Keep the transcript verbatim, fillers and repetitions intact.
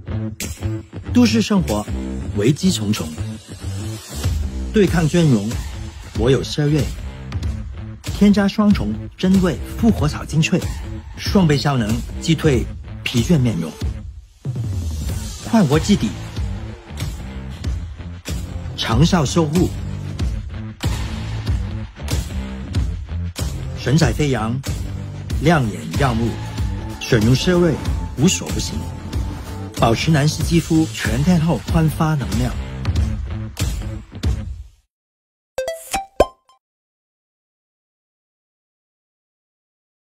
都市生活危机重重，对抗倦容，我有奢瑞。添加双重真味复活草精粹，双倍效能击退疲倦面容。焕活肌底，长效修护。神采飞扬，亮眼耀目，水溶奢瑞，无所不行，保持男士肌肤全天候焕发能量。